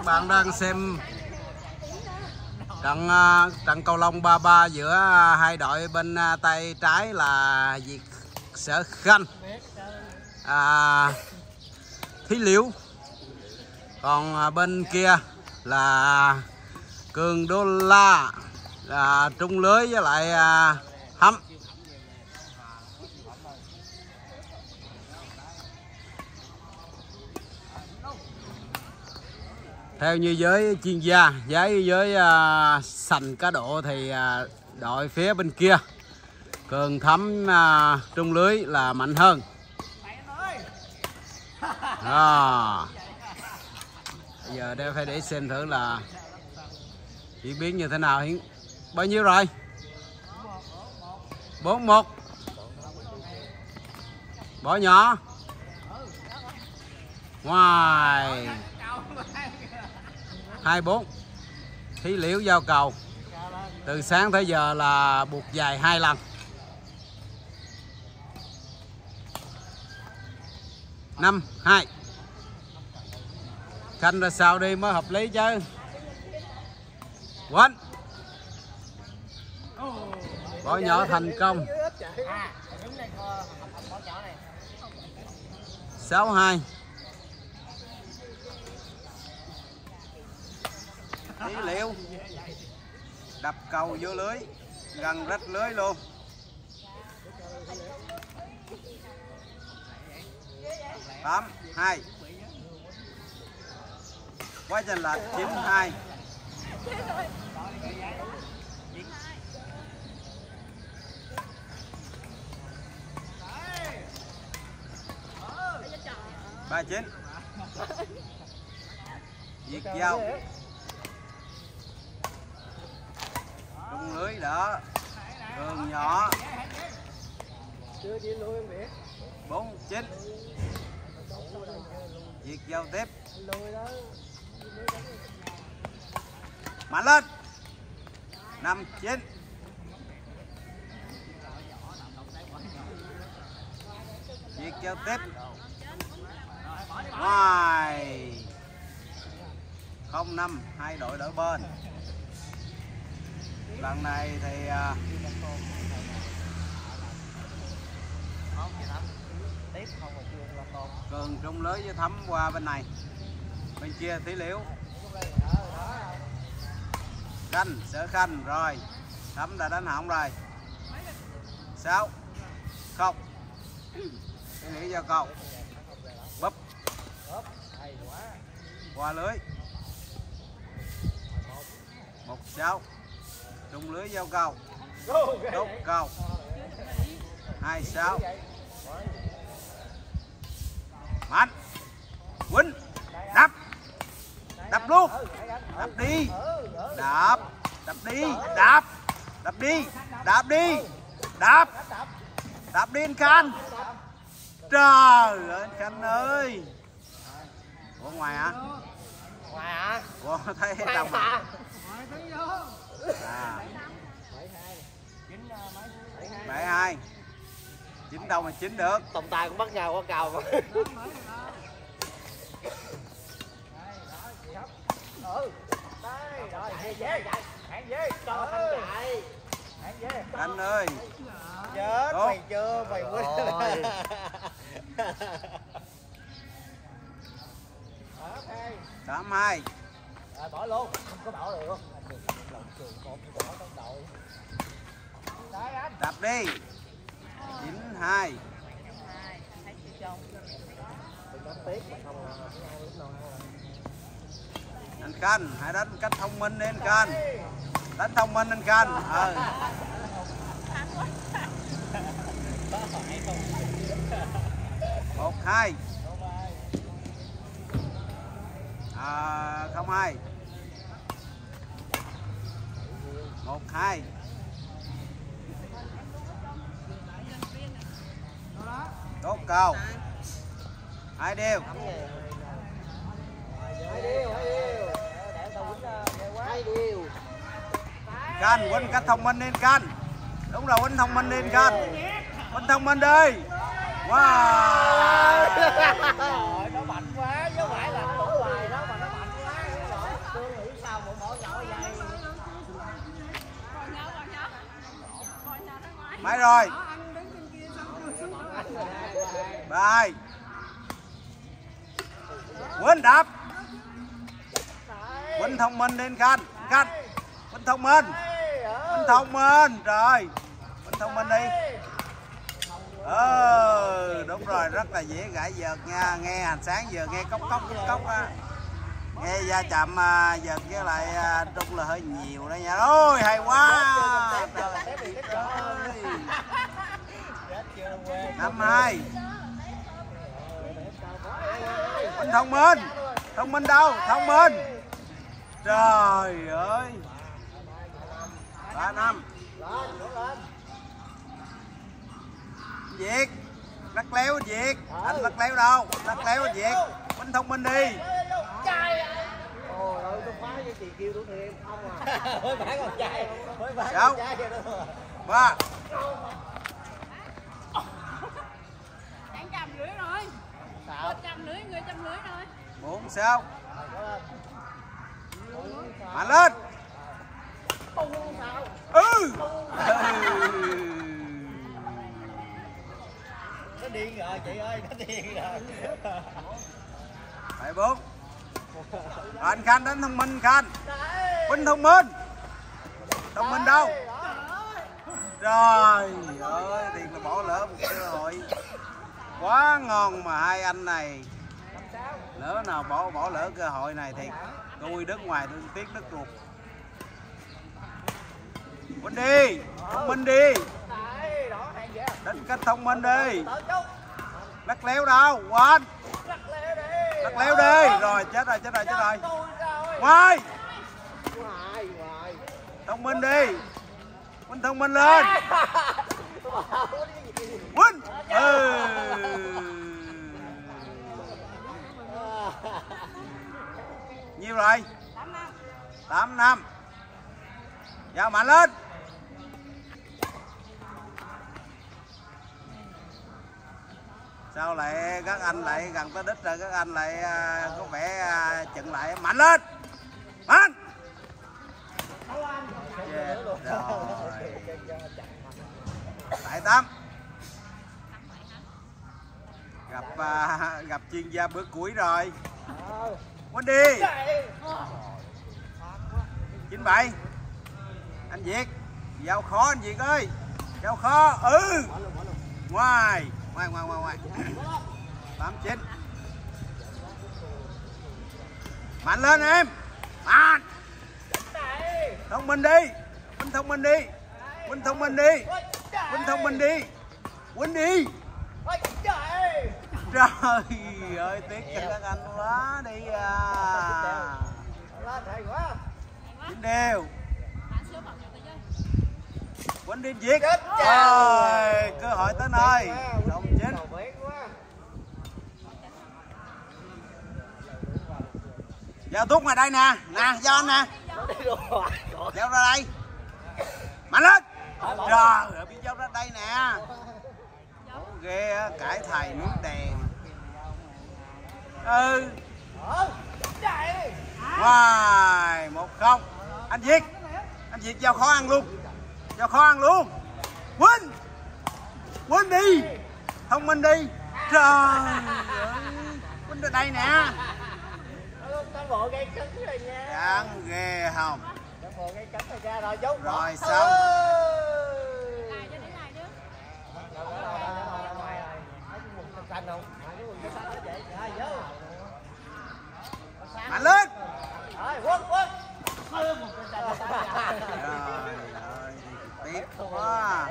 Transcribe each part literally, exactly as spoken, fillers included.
bạn đang xem trận trận cầu lông ba ba giữa hai đội. Bên tay trái là Việt Sở Khanh, à, Thí Liễu, còn bên kia là Cường Đô La, là trung lưới với lại à, Hâm. Theo như giới chuyên gia, với với uh, sành cá độ thì uh, đội phía bên kia Cường Thấm uh, trung lưới là mạnh hơn. À, bây giờ đây phải để xem thử là diễn biến như thế nào. Hiện bao nhiêu rồi? bốn một. Bỏ nhỏ. Ngoài hai bốn. Thí Liễu giao cầu. Từ sáng tới giờ là buộc dài hai lần. năm hai. Khanh ra sao đi mới hợp lý chứ. Quên. Bỏ nhỏ thành công. sáu hai. Thí Liễu đập cầu vô lưới, gần rách lưới luôn. tám hai. Quá trình là chín hai. ba chín. Việt giao trung lưới đó. Cường nhỏ. bốn chín. Việt giao tiếp. Mạnh lên. năm chín. Việt giao tiếp. Ngoài. không năm. Hai đội đổi bên. Lần này thì uh, Cường trung lưới với Thấm qua bên này. Bên kia Thí Liễu. Khanh, Sở Khanh rồi. Thấm đã đánh hỏng rồi. sáu không. Thí Liễu giao cầu. Búp. Qua lưới. một sáu. Trung lưới giao cầu. Đốt cầu. hai sáu. Mạnh. Quýnh. Đập. Đập luôn. Đập đi. Đập. Đập đi. Đập. Đập đi. Đập đi. Đập. Đập đi anh Khanh. Trời ơi anh Khanh ơi. Ủa ngoài hả? Ngoài hả? Ủa thấy đồng mà. À. bảy hai. Chín đâu mà chín được. Tòng tài cũng bắt nhau qua cầu. Ừ. Đây, rồi, về về, hãng về, cho Khanh chạy. Hãng về. Anh ơi. Chết Đúng. mày chưa, mày quên. tám hai. Rồi bỏ luôn, không có bỏ được luôn. Lòng trường một bỏ trong đội. Đấy anh. Đập đi. chín hai. Anh Khanh hãy đánh cách thông minh đi anh Khanh. Đánh thông minh anh Khanh. Ừ. một hai. À, không hai. một hai. Đốt cầu. Hai điều. Hai điều, hai điều. Để tao quýnh hai điều. Khanh quýnh cách thông minh đi anh Khanh. Đúng rồi, quýnh thông minh đi anh Khanh. Quýnh thông minh đi. Wow. Nó mạnh quá, chứ không phải là nó tủ hoài đó mà nó mạnh quá. Mấy rồi? Rồi. Quỳnh đập. Quỳnh thông minh lên Khanh. Khanh. Quỳnh thông minh. Quỳnh thông minh. Rồi. Quỳnh thông minh đi. Ừ, đúng rồi, rất là dễ gãi vợt nha. Nghe hành sáng giờ nghe cốc cốc cốc á. Nghe da chậm vợt với lại trung là hơi nhiều đó nha. Ôi hay quá. Năm hai. Quỳnh thông minh. Thông minh đâu? Thông minh. Trời ơi. Ba năm. Việt. Lắc léo Việt. Anh lắc léo đâu? Lắc léo Việt. Quỳnh thông minh đi. Ôi ơi, tôi phá với chị kêu tôi thiệt không à. Mới phá con trai. Mới phá con trai vậy đó. Ba. Đang cầm lưới rồi. Sao? Cầm lưới, người cầm lưới rồi. Bốn sao? Mạnh lên. Ừ. Nó điên rồi chị ơi, nó điên rồi. Bảy bốn. Anh Khanh đến thông minh Khanh. Quỳnh thông minh. Thông minh đâu? Trời ơi, tiền là bỏ lỡ một cơ hội quá ngon mà hai anh này. Lỡ nào bỏ bỏ lỡ cơ hội này thì tôi đứng ngoài tôi tiếc đất ruột. Quỳnh đi, thông minh đi. Đến cách thông minh đi. Lắc léo đâu, Quỳnh. Lắc léo đi. Rồi chết rồi, chết rồi, chết rồi. Ngoài. Thông minh đi. Quỳnh thông minh lên. Quỳnh. Ừ. Nhiêu rồi? tám năm. Giao mạnh lên. Sao lại các anh lại gần tới đích rồi các anh lại có vẻ chừng lại mạnh lên. Mạnh. Yeah, rồi. Tại tám. Gặp uh, gặp chuyên gia bữa cuối rồi. Quên đi. chín bảy. Anh Việt, giao khó anh Việt ơi. Giao khó. Ừ. Ngoài, ngoài ngoài ngoài ngoài. tám chín. Mạnh lên em. Mạnh. Thông minh đi. Quỳnh thông minh đi. Quỳnh thông minh đi. Quỳnh thông minh đi. Quỳnh đi. Trời ơi, tiếc cho các anh quá đi à. Quỳnh đều. Quỳnh đi Việt. Rồi, cơ hội tới nơi. Đồng chín. Giao thuốc ngoài đây nè. Nè, giao anh nè. Giao ra đây. Mạnh lên. Rồi, ở bên giao ra đây nè. Ghê, cãi thầy nước đèn. Ừ. Ngoài, một không. Anh Việt. Anh Việt giao khó ăn luôn. Giao khó ăn luôn. Quỳnh. Quỳnh đi. Thông minh đi. Trời ơi. Quỳnh ở đây nè. Cán bộ gây cứng rồi nha. Đáng ghê không? Cán bộ gây cứng rồi ra rồi dấu. Rồi xong. Mạnh lên. Rồi, quất quất. Trời ơi, tiếc quá.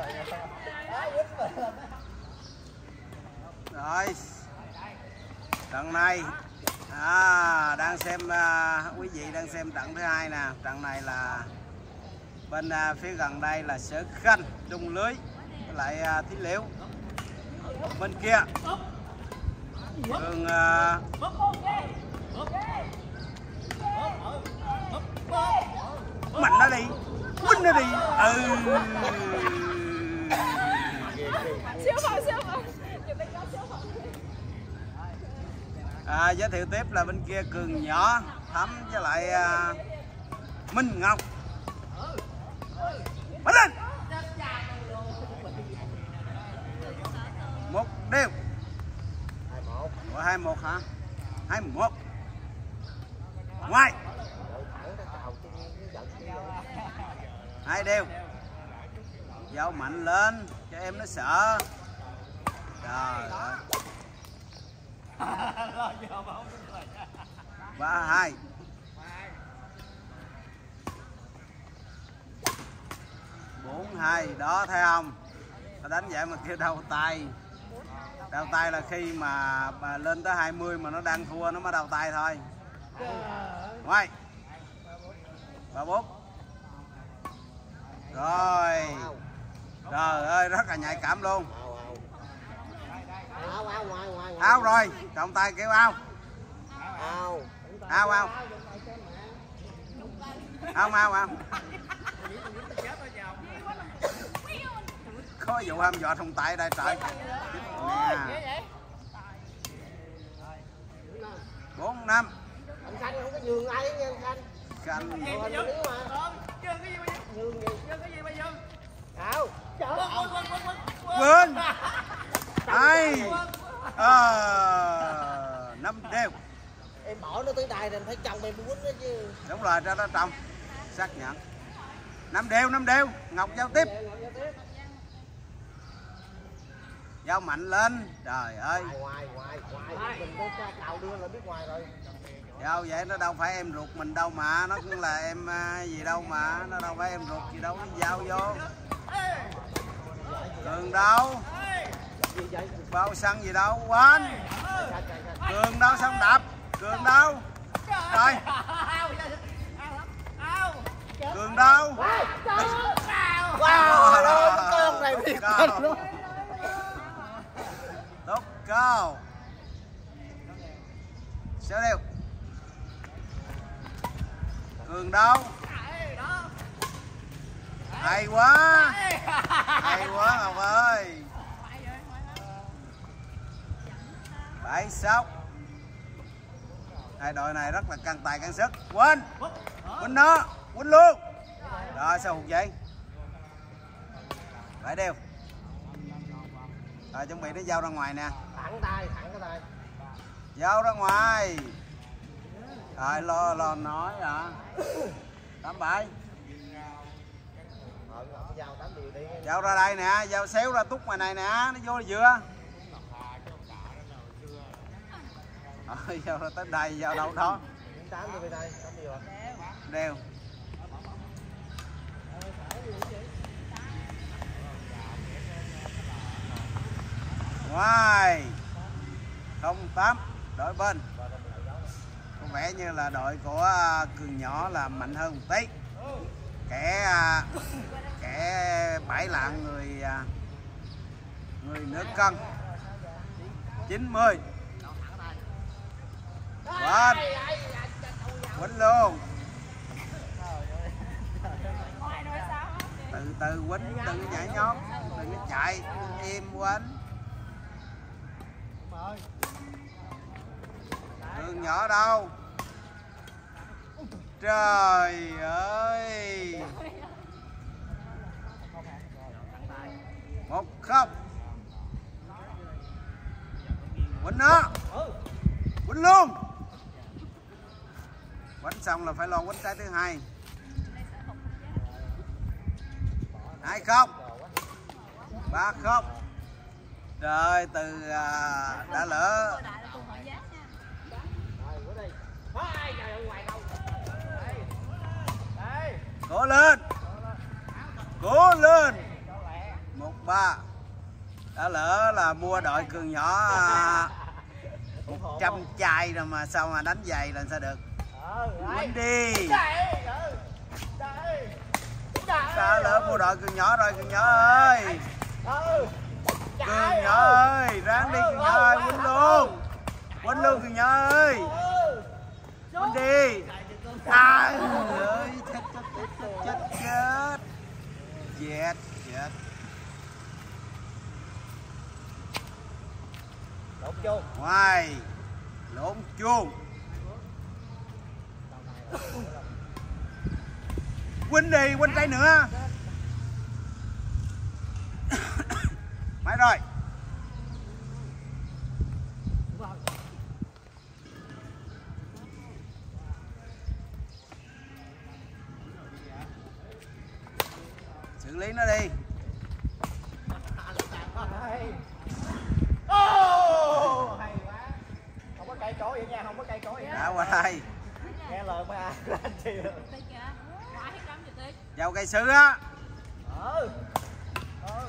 Rồi. Trận này à, đang xem à, quý vị đang xem trận thứ hai nè. Trận này là bên à, phía gần đây là Sở Khanh trung lưới với lại à, Thí Liễu. Bên kia Cường à, mạnh nó đi, Quỳnh nó đi. Ừ. Siêu phẩm, siêu phẩm. À, giới thiệu tiếp là bên kia Cường Nhỏ, Thắm với lại à, Minh Ngọc. Mạnh lên. đều. hai một. Ủa hai một hả? hai một. Ngoài. Hai đều. Dao mạnh lên cho em nó sợ. Trời ơi. Ba hai. Bốn hai. Đó thấy không? Ta đánh vậy mà kêu đau tay. Đau tay là khi mà, mà lên tới hai mươi mà nó đang thua nó mới đau tay thôi. Ngoài. Ba bốn. Rồi. Trời ơi rất là nhạy cảm luôn. Ao ao ngoài ngoài. Ao rồi, trọng tay kêu ao. Ao. Ao ao. Ao ao ao. Có vụ ham dọa trọng tay đây trời. Nè. Bốn năm. Anh Khanh không có nhường ai nha anh Khanh. Khanh. Nhường gì? Ao. Quên. Ai. Ờ năm đều. Em bỏ nó tới đài rồi em phải chồng em quýnh nó chứ. Đúng rồi, ra đó trong. Xác nhận. Năm đều, năm đều. Ngọc giao tiếp. Giao mạnh lên. Trời ơi. Ngoài ngoài ngoài. Mình có cào đưa là biết ngoài rồi. Giao vậy nó đâu phải em ruột mình đâu mà. Nó cũng là em gì đâu mà. Nó đâu phải em ruột gì đâu. Nó giao vô. Cường đâu. Bao xăng gì đâu. Quên. Cường đâu xong đạp. Cường đâu. Rồi. Cường đâu. Wow, con này thiệt tình luôn. Tốt cao. Sao đều. Cường đâu. Hay quá. Hay quá Ngọc ơi. Bảy sáu. Hai đội này rất là căng tài căng sức. Quên. Quên nó. Quên luôn. Rồi sao hụt vậy. Bảy đều. Rồi chuẩn bị nó giao ra ngoài nè. Thẳng tay, thẳng cái tay. Giao ra ngoài. Rồi lo lo nói hả. Tám bảy. Giao ra đây nè, giao xéo ra túc ngoài này nè, nó vô là vừa. Rồi giao ra tới đây, giao đâu đó. Đều. Ngoài. Không tám đội bên. Có vẻ như là đội của Cường nhỏ là mạnh hơn một tí. Kẻ kẻ bảy lạng người người nửa cân. Chín mươi. Quên. Quýnh luôn. Từ từ quýnh, đừng có nhảy nhót, đừng có chạy, im quýnh. Cường nhỏ đâu. Trời ơi. Một không. Quýnh nó. Quýnh luôn. Quýnh xong là phải lo quýnh trái thứ hai. Hai không. Ba không. Rồi từ à, đã lỡ. Cố lên. Cố lên. Một ba. Đã lỡ là mua đội Cường nhỏ một trăm chai rồi mà sao mà đánh giày là sao được. Quýnh đi. Đã lỡ mua đội Cường nhỏ rồi Cường nhỏ ơi. Cường nhỏ ơi, ráng đi Cường nhỏ ơi, quýnh luôn. Quýnh luôn Cường nhỏ ơi. Quýnh đi. Ai ơi, chết chết chết chết chết. Chết chết. Lộn chuông. Ngoài. Lộn chuông. Quýnh đi, quýnh trái nữa. Máy rồi. lý nó đi. Oh, hay quá. Không có cây cối vậy nha, không có cây cối vậy. Đã qua đây. Nghe lời mà anh chị. Dâu cây sứ á. Ừ. Ừ.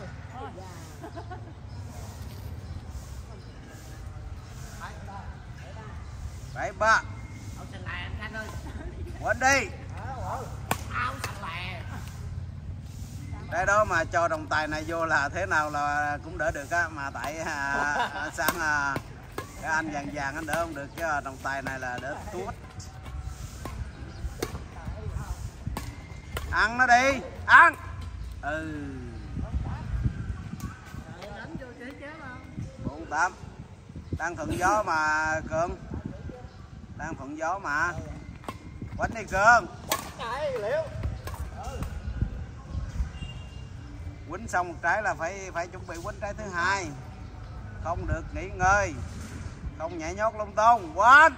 Bảy ba. Quên đi. Đây đó mà cho đồng tài này vô là thế nào là cũng đỡ được á, mà tại à, sáng à, cái anh vàng vàng anh đỡ không được, chứ đồng tài này là đỡ tuốt. Ăn nó đi, ăn. Ừ. bốn tám. Đang thuận gió mà Cường. Đang thuận gió mà. Quánh đi Cường. Quýnh xong một trái là phải phải chuẩn bị quýnh trái thứ hai, không được nghỉ ngơi, không nhảy nhót lung tung. Quýnh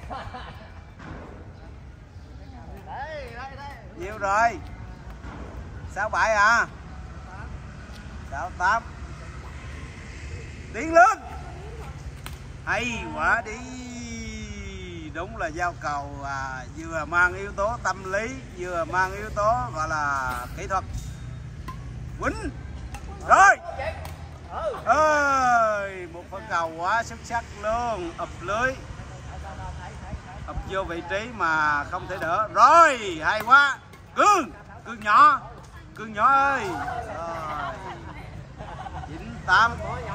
nhiều rồi. Sáu bảy à? Sáu tám. Tiến lên. Hay quá đi. Đúng là giao cầu à, vừa mang yếu tố tâm lý, vừa mang yếu tố gọi là kỹ thuật. Quýnh rồi ơi, một pha cầu quá xuất sắc luôn, ập lưới, ập vô vị trí mà không thể đỡ. Rồi hay quá. Cương, Cương nhỏ, Cương nhỏ ơi. Rồi chín tám.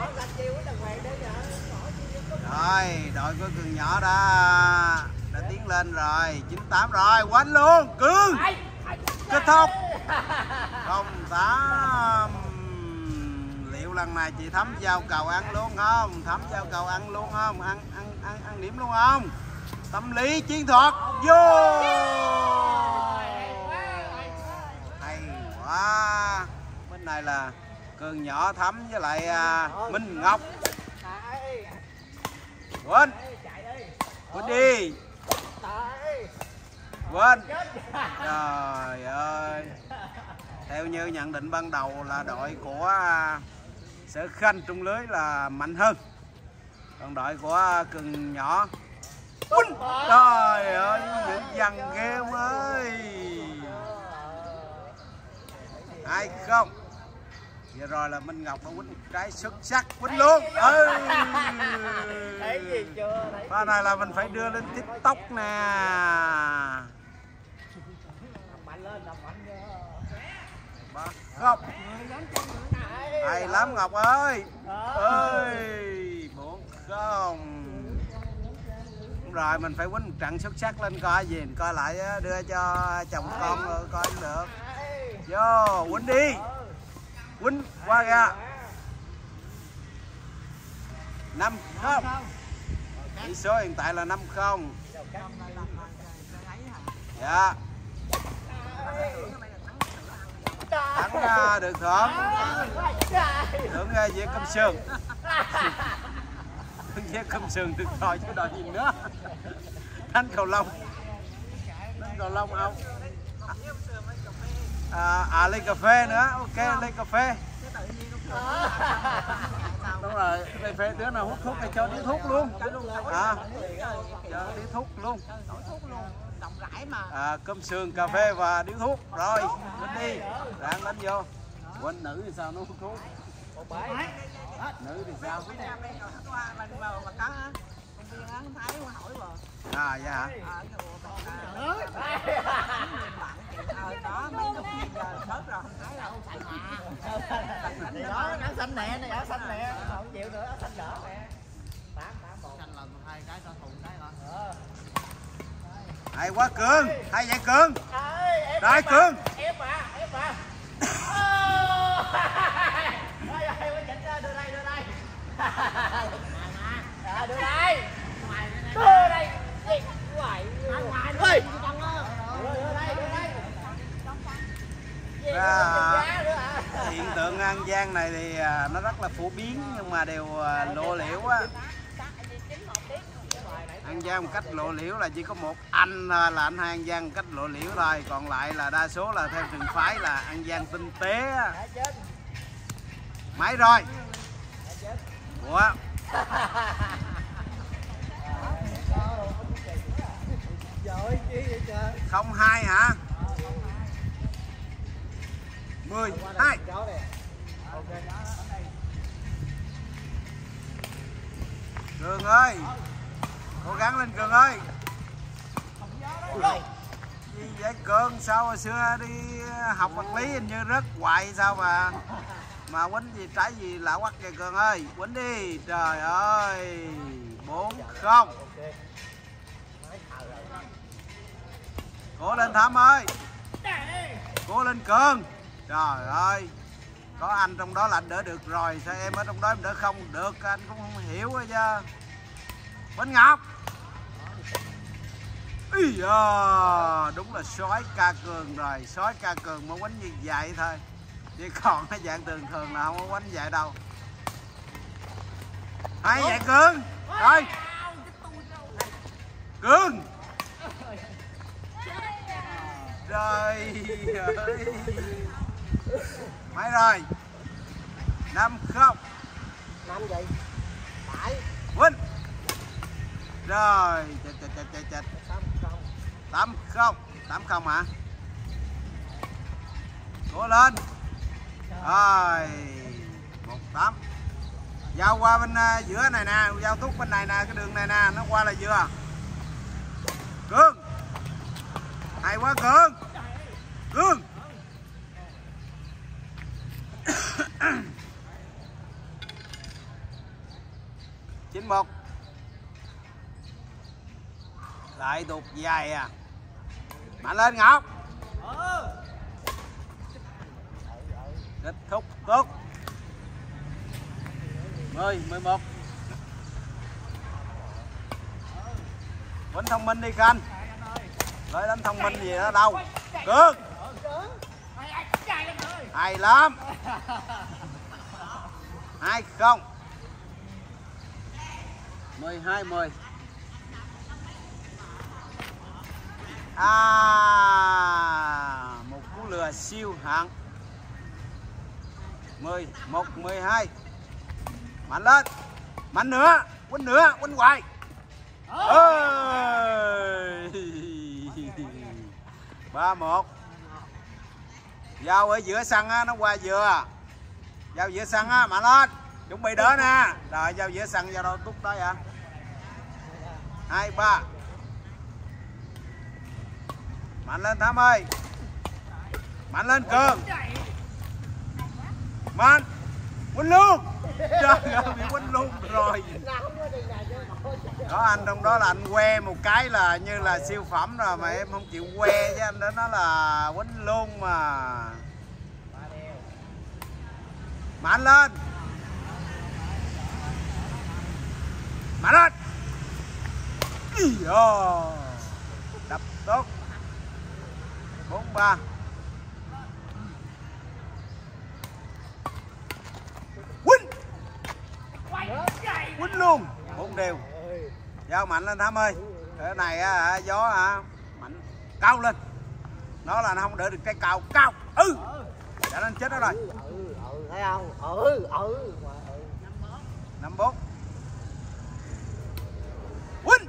Rồi đội của Cương nhỏ đã đã tiến lên rồi. Chín tám rồi, quánh luôn Cương. Kết thúc không tám. Liệu lần này chị Thắm giao cầu ăn luôn không? Thắm giao cầu ăn luôn không? Ăn ăn ăn ăn điểm luôn không? Tâm lý chiến thuật vô. Hay quá. Bên này là Cường nhỏ, Thắm với lại à, Minh Ngọc. Quên quên đi. Quên. Trời ơi. Theo như nhận định ban đầu là đội của Sở Khanh trung lưới là mạnh hơn, còn đội của Cường nhỏ. Quýnh. Trời ơi, những dằn ghê ơi. Hai không. Vừa rồi là Minh Ngọc đã quýnh một trái xuất sắc. Quýnh luôn. Ừ. Thấy gì chưa? Pha này là mình phải đưa lên TikTok nè. Mạnh lên, mạnh Ba không. Hay lắm Ngọc ơi. Ơi bốn không. Rồi mình phải quýnh một trận xuất sắc lên coi gì, coi lại đưa cho chồng con rồi coi cũng được. Vô quýnh đi. Quýnh qua ra. Năm không. Tỷ số hiện tại là năm không. Dạ. Thắng được thưởng. Thưởng về Công Sương. Thưởng về Công Sương được rồi chứ đòi gì nữa. Đánh cầu lông. Đánh cầu lông không? À, à ly cà phê nữa. Ok, ly cà phê. Đúng rồi, ly cà phê đứa nào hút thuốc thì cho điếu thuốc luôn. À, cho điếu thuốc luôn. À, cơm sườn, cà phê và điếu thuốc. Rồi, lên đi. Rạng lên vô. Quên nữ thì sao nó hút thuốc? Nữ thì sao? À dạ hả? Thì đó, áo xanh nè, này áo xanh nè, không chịu nữa, áo xanh đỡ nè. Tám, tám, một. Xanh là hai cái cho thùng cái rồi. Hay quá Cường, hay vậy Cường. Rồi Cường. Ép à, ép à. Ôi ơi, quá chỉnh ra, đưa đây, đưa đây. À, đưa đây. Đưa đây. Gì? Ngoài. Ngoài. Ơi. Đưa đây, đưa đây. À, hiện tượng An Giang này thì nó rất là phổ biến nhưng mà đều lộ liễu á. An Giang một cách lộ liễu là chỉ có một anh là anh hai An Giang một cách lộ liễu thôi, còn lại là đa số là theo trường phái là An Giang tinh tế. Máy rồi. Ủa? Không hai hả? Mười hai. Cường ơi, cố gắng lên Cường ơi. Gì vậy Cường? Sao hồi xưa đi học vật lý hình như rớt hoài sao mà mà quýnh gì trái gì lạ quắc kìa Cường ơi, quýnh đi. Trời ơi, bốn không. Cố lên Thắm ơi, cố lên Cường. Trời ơi, có anh trong đó là anh đỡ được rồi, sao em ở trong đó em đỡ không được, anh cũng không hiểu rồi chứ. Bánh Ngọc. Ý à, đúng là sói ca Cường rồi, sói ca Cường mới quánh như vậy thôi, chứ còn cái dạng thường thường là không có quánh vậy đâu. Hay vậy Cường. Rồi Cường. Trời ơi. Mấy rồi. Năm không. Năm gì? Bảy. Quýnh. Rồi, chết chết chết chết chết. Tám không. Tám không hả? Cố lên. Rồi. Một tám. Giao qua bên uh, giữa này nè, giao túc bên này nè, cái đường này nè, nó qua là vừa. Cường. Hay quá Cường. Cường. Chín một. Lại tục dài à. Mạnh lên Ngọc. Kết thúc tốt. Mười, mười một. Quýnh thông minh đi Khanh. Tới đánh thông minh gì đó đâu. Cường. Hay lắm. Hai không. Mười hai mười. À, một cú lừa siêu hạng. Mười một mười hai. Mạnh lên. Mạnh nữa. Quýnh nữa. Quýnh hoài. Ơi. Ba một. Giao ở giữa sân á, nó qua vừa. Giao giữa sân á, mạnh lên. Chuẩn bị đỡ nè. Rồi giao giữa sân, giao đâu túc tới à. Hai ba. Mạnh lên Thắm ơi. Mạnh lên Cường. Mạnh. Quýnh luôn. Trời ơi, bị quýnh luôn rồi. Đó, anh trong đó là anh que một cái là như là siêu phẩm rồi mà em không chịu que với anh đó, nó là quýnh luôn mà. Mạnh lên. Mạnh lên. Đập tốt. Bốn ba. Quýnh. Quýnh luôn. Bốn đều. Giao mạnh lên Thắm ơi. Cái này á, gió hả? Mạnh cao lên. Nó là nó không đỡ được cái cao cao. Ừ. Đã lên chết đó rồi. Ừ, ừ, thấy không? Ừ, ừ. Năm bốn. Quýnh.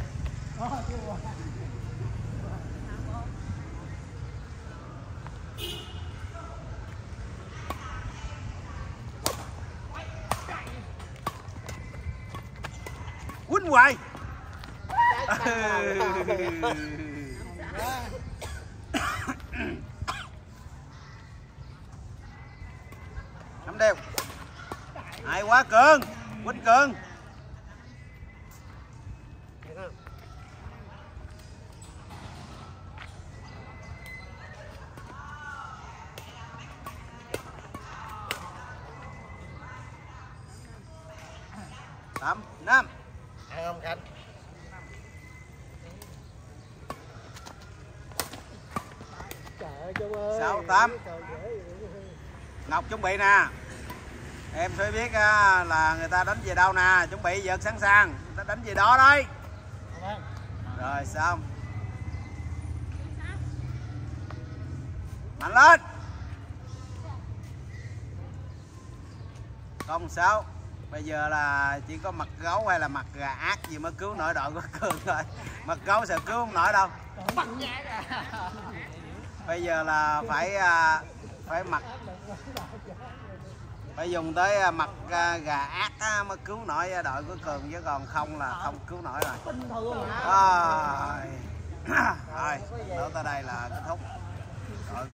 Quýnh hoài. Năm đều. Hay quá Cường. Quýnh Cường. Tám năm. Ăn không Khanh? Trời ơi Trung ơi. Sáu tám. Ngọc chuẩn bị nè. Em phải biết là người ta đánh về đâu nè, chuẩn bị vợt sẵn sàng, người ta đánh về đó đấy. Rồi xong. Mạnh lên. Không sao. Bây giờ là chỉ có mặt gấu hay là mặt gà ác gì mới cứu nổi đội của Cường thôi. Mặt gấu sẽ cứu không nổi đâu. Bây giờ là phải phải mặt phải dùng tới mặt gà ác mới cứu nổi đội của Cường, chứ còn không là không cứu nổi rồi. Rồi, rồi, tới đây là kết thúc.